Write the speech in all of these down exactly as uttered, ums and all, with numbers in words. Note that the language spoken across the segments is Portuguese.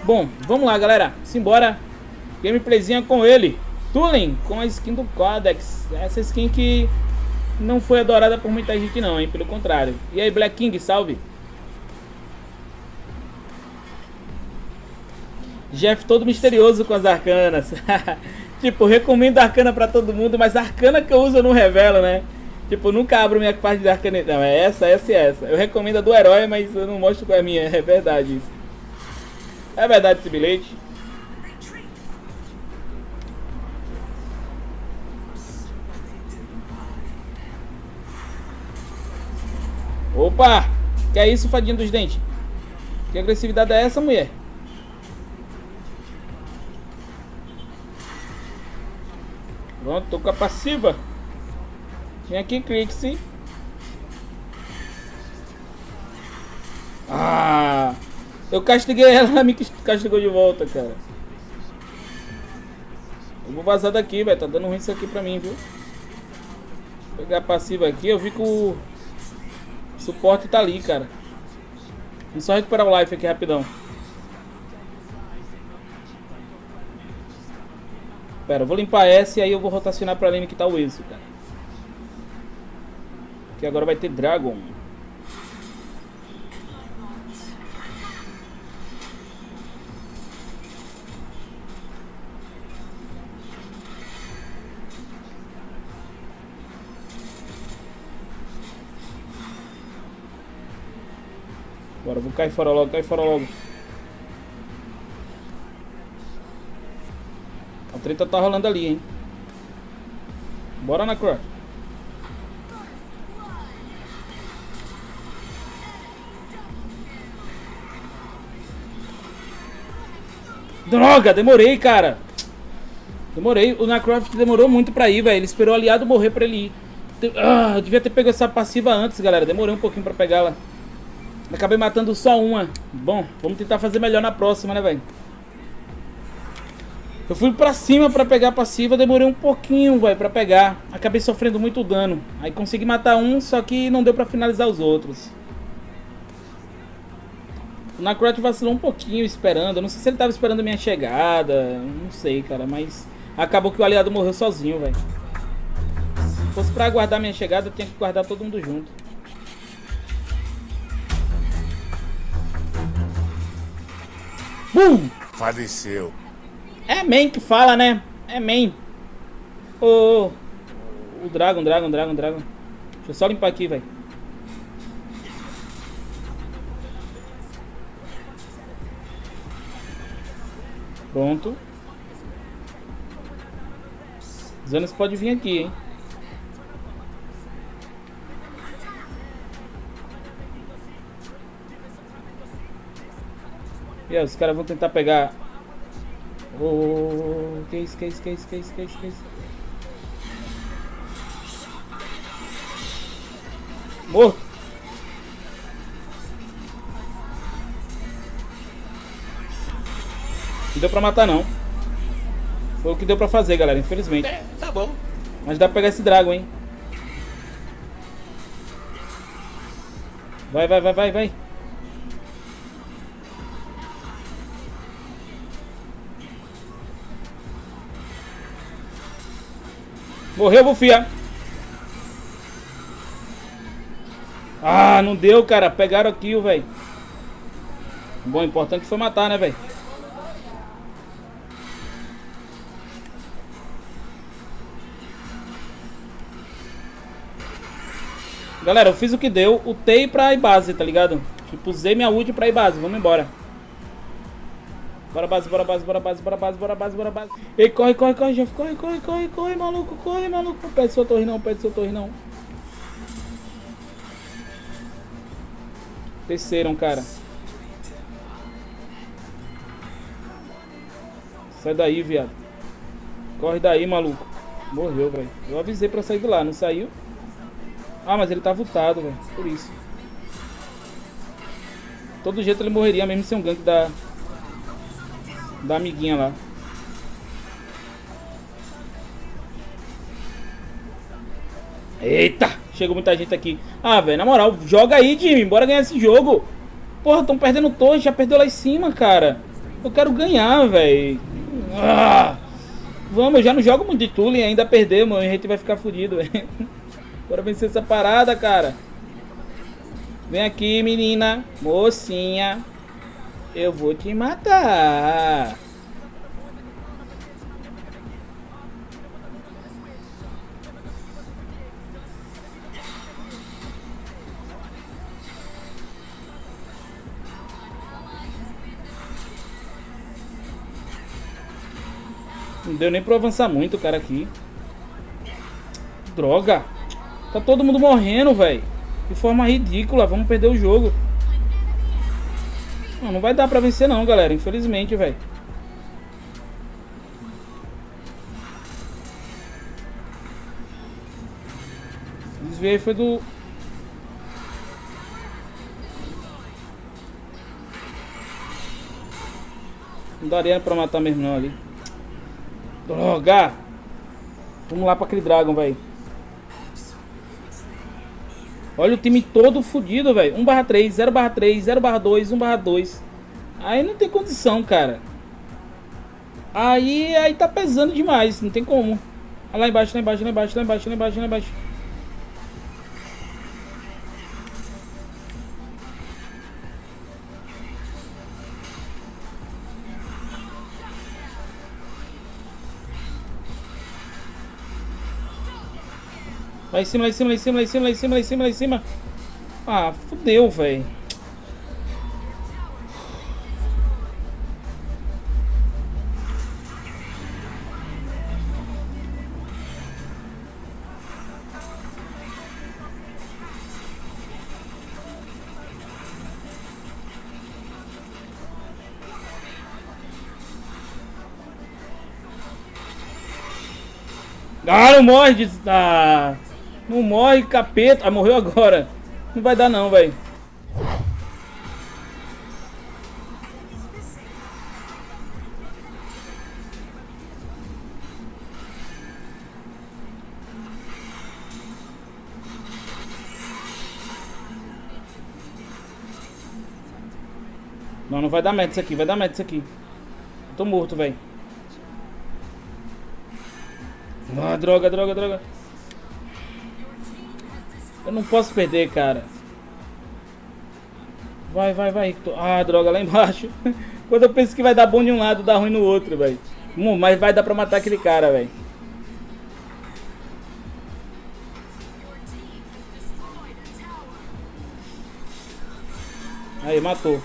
Bom, vamos lá, galera. Simbora. Gameplayzinha com ele. Tulin, com a skin do Codex. Essa skin que não foi adorada por muita gente não, hein? Pelo contrário. E aí, Black King, salve. Jeff todo misterioso com as arcanas. Tipo, recomendo arcana pra todo mundo, mas a arcana que eu uso eu não revelo, né? Tipo, nunca abro minha parte de arcana. Não, é essa, essa e essa. Eu recomendo a do herói, mas eu não mostro qual é a minha. É verdade isso. É verdade esse bilhete. Opa! Que é isso, fadinha dos dentes? Que agressividade é essa, mulher? Pronto, tô com a passiva. Vem aqui, Crixie. Ah! Eu castiguei ela, ela me castigou de volta, cara. Eu vou vazar daqui, velho. Tá dando ruim isso aqui pra mim, viu? Vou pegar a passiva aqui, eu vi que o suporte tá ali, cara. Vou só recuperar o life aqui rapidão. Pera, eu vou limpar essa e aí eu vou rotacionar pra lane que tá o Enzo, cara. Que agora vai ter Dragon. Bora, vou cair fora logo, cair fora logo. A treta tá rolando ali, hein. Bora na Cross. Droga, demorei, cara. Demorei. O Nacroft demorou muito pra ir, velho. Ele esperou o aliado morrer pra ele ir. Ah, eu devia ter pego essa passiva antes, galera. Demorei um pouquinho pra pegá-la. Acabei matando só uma. Bom, vamos tentar fazer melhor na próxima, né, velho? Eu fui pra cima pra pegar a passiva. Demorei um pouquinho, velho, pra pegar. Acabei sofrendo muito dano. Aí consegui matar um, só que não deu pra finalizar os outros. O Nacroft vacilou um pouquinho esperando. Eu não sei se ele tava esperando a minha chegada. Não sei, cara, mas acabou que o aliado morreu sozinho, velho. Se fosse pra aguardar minha chegada, eu tinha que guardar todo mundo junto. Bum! Faleceu. É main que fala, né? É main. Ô, oh, oh. O Dragon, Dragon, Dragon, Dragon. Deixa eu só limpar aqui, velho. Pronto. Zanos pode vir aqui, hein? E aí, os caras vão tentar pegar. Oh, que isso, que isso, que isso, que isso, que isso, que isso. Morto. Não deu pra matar, não. Foi o que deu pra fazer, galera, infelizmente. É, tá bom. Mas dá pra pegar esse Dragon, hein? Vai, vai, vai, vai, vai. Morreu, Bufia. Ah, não deu, cara. Pegaram a kill, velho. Bom, o importante foi matar, né, velho? Galera, eu fiz o que deu. Ultei pra ir base, tá ligado? Tipo, usei minha ult pra ir base. Vamos embora. Bora base, bora base, bora base, bora base, bora base, bora base. Ei, corre, corre, corre, Jeff. Corre, corre, corre, corre, maluco, corre, maluco. Pede sua torre não, pede sua torre não. Desceram, cara. Sai daí, viado. Corre daí, maluco. Morreu, velho. Eu avisei pra sair de lá, não saiu? Ah, mas ele tá vultado, velho. Por isso. Todo jeito ele morreria mesmo sem um gank da... Da amiguinha lá. Eita! Chegou muita gente aqui. Ah, velho, na moral, joga aí, Jimmy. Bora ganhar esse jogo. Porra, tão perdendo torre. Já perdeu lá em cima, cara. Eu quero ganhar, velho. Ah, vamos, eu já não jogo muito de Tulin, ainda perdemos, a gente vai ficar fudido, velho. Bora vencer essa parada, cara. Vem aqui, menina. Mocinha. Eu vou te matar. Não deu nem pra avançar muito, cara, aqui. Droga. Tá todo mundo morrendo, velho. De forma ridícula. Vamos perder o jogo. Não, não vai dar pra vencer não, galera. Infelizmente, velho. Desviei foi do... Não daria pra matar mesmo não ali. Droga! Vamos lá pra aquele Dragon, velho. Olha o time todo fudido, velho. um barra três, zero barra três, zero barra dois, um barra dois. Aí não tem condição, cara. Aí, aí tá pesando demais. Não tem como. Olha lá embaixo, lá embaixo, lá embaixo, lá embaixo, lá embaixo, lá embaixo. Lá em cima, lá em cima, lá em cima, lá em cima, lá em cima, lá em cima, lá em cima. Ah, fudeu, velho. Ah, não morre de... Ah, não morre, capeta. Ah, morreu agora. Não vai dar não, velho. Não, não vai dar meta isso aqui. Vai dar meta isso aqui. Tô morto, velho. Ah, droga, droga, droga. Eu não posso perder, cara. Vai, vai, vai. Ah, droga, lá embaixo. Quando eu penso que vai dar bom de um lado, dá ruim no outro, velho. Mas vai dar pra matar aquele cara, velho. Aí, matou.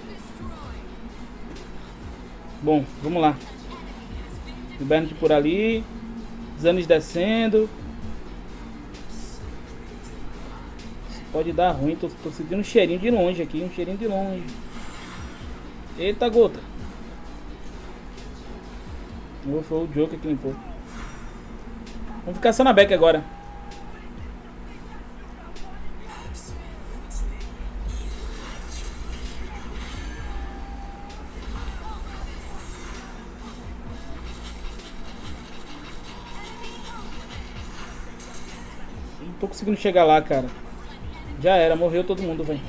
Bom, vamos lá. Hibernate por ali. Zanis descendo. Pode dar ruim. Tô, tô sentindo um cheirinho de longe aqui. Um cheirinho de longe. Eita, gota. Oh, foi o Joker que limpou. Vamos ficar só na back agora. Não tô conseguindo chegar lá, cara. Já era, morreu todo mundo, velho.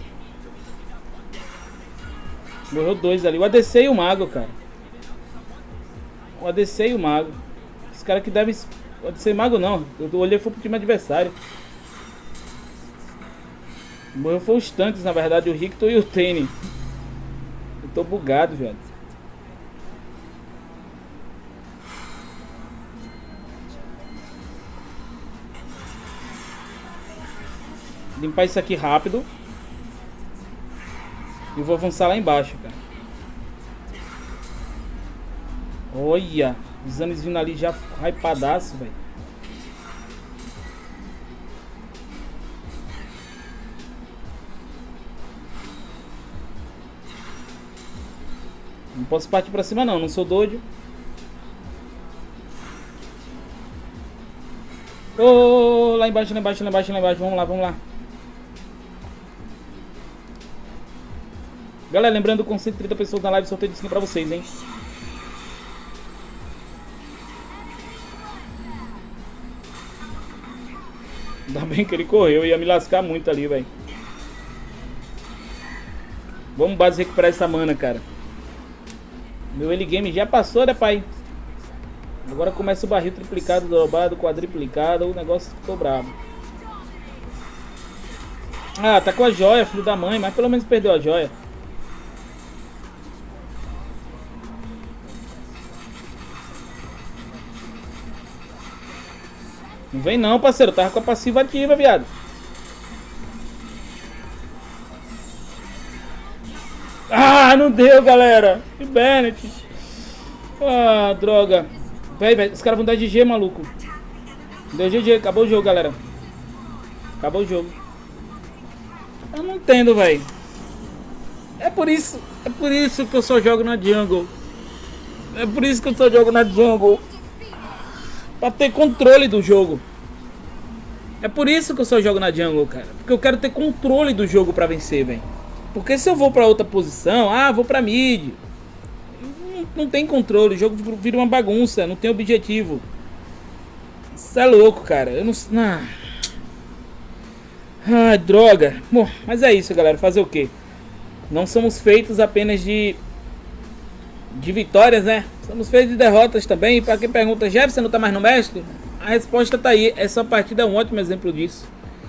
Morreu dois ali. O A D C e o Mago, cara. O A D C e o Mago. Os caras que devem... O A D C e o Mago não. Eu olhei foi pro time adversário. Morreu foi os tanques, na verdade. O Rictor e o Tene. Eu tô bugado, velho. Limpar isso aqui rápido. E vou avançar lá embaixo, cara. Olha. Os anos vindo ali já hypadaço, velho. Não posso partir pra cima não, não sou doido. Ô, oh, oh, lá embaixo, lá embaixo, lá embaixo, lá embaixo. Vamos lá, vamos lá. Galera, lembrando com cento e trinta pessoas na live, sorteio de skin pra vocês, hein? Ainda bem que ele correu, eu ia me lascar muito ali, velho. Vamos base recuperar essa mana, cara. Meu early game já passou, né, pai? Agora começa o barril triplicado, dobrado, quadriplicado. O negócio ficou bravo. Ah, tá com a joia, filho da mãe. Mas pelo menos perdeu a joia. Não vem não, parceiro. Tava com a passiva ativa, viado. Ah, não deu, galera. Que Bennett. Ah, droga. Véi, véi, os caras vão dar G G, maluco. Deu G G, acabou o jogo, galera. Acabou o jogo. Eu não entendo, velho. É por isso, é por isso que eu só jogo na jungle. É por isso que eu só jogo na jungle. Pra ter controle do jogo. É por isso que eu só jogo na jungle, cara. Porque eu quero ter controle do jogo pra vencer, velho. Porque se eu vou pra outra posição, ah, vou pra mid. Não, não tem controle, o jogo vira uma bagunça, não tem objetivo. Isso é louco, cara. Eu não... Ah, ah droga. Bom, mas é isso, galera. Fazer o quê? Não somos feitos apenas de... de vitórias, né? Somos feitos de derrotas também. Pra quem pergunta, Jefferson não tá mais no mestre? A resposta tá aí. Essa partida é um ótimo exemplo disso.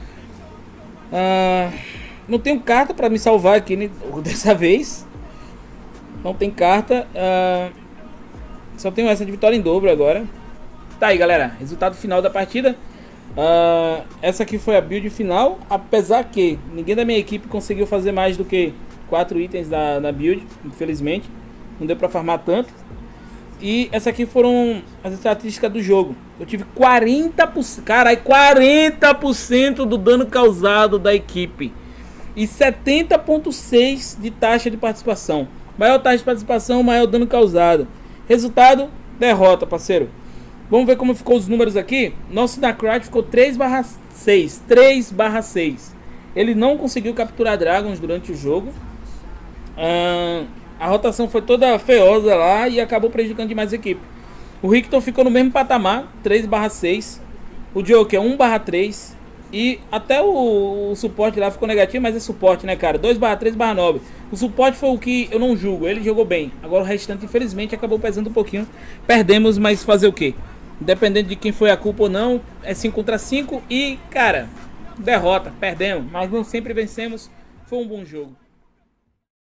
Ah... Não tenho carta pra me salvar aqui, né, dessa vez. Não tem carta. Uh, só tenho essa de vitória em dobro agora. Tá aí, galera. Resultado final da partida. Uh, essa aqui foi a build final. Apesar que ninguém da minha equipe conseguiu fazer mais do que quatro itens da, da build. Infelizmente. Não deu pra farmar tanto. E essa aqui foram as estatísticas do jogo. Eu tive quarenta por cento. Caralho, quarenta por cento do dano causado da equipe. E setenta vírgula seis de taxa de participação. Maior taxa de participação, maior dano causado. Resultado, derrota, parceiro. Vamos ver como ficou os números aqui. Nosso Darkrai ficou três barra seis. três barra seis. Ele não conseguiu capturar Dragons durante o jogo. Ah, a rotação foi toda feiosa lá e acabou prejudicando demais a equipe. O Rictor ficou no mesmo patamar, três barra seis. O Joker, um barra três. E até o, o suporte lá ficou negativo, mas é suporte, né, cara? dois barra três barra nove. O suporte foi o que eu não julgo, ele jogou bem. Agora o restante, infelizmente, acabou pesando um pouquinho. Perdemos, mas fazer o quê? Independente de quem foi a culpa ou não, é cinco contra cinco. E, cara, derrota, perdemos. Mas não sempre vencemos, foi um bom jogo.